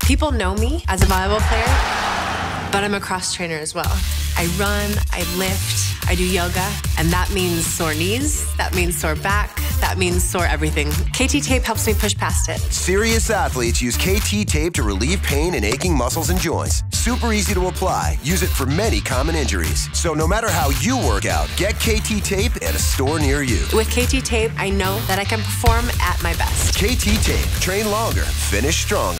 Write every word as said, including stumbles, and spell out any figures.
People know me as a volleyball player, but I'm a cross trainer as well. I run, I lift, I do yoga, and that means sore knees, that means sore back, that means sore everything. K T Tape helps me push past it. Serious athletes use K T Tape to relieve pain and aching muscles and joints. Super easy to apply. Use it for many common injuries. So no matter how you work out, get K T Tape at a store near you. With K T Tape, I know that I can perform at my best. K T Tape. Train longer. Finish strong.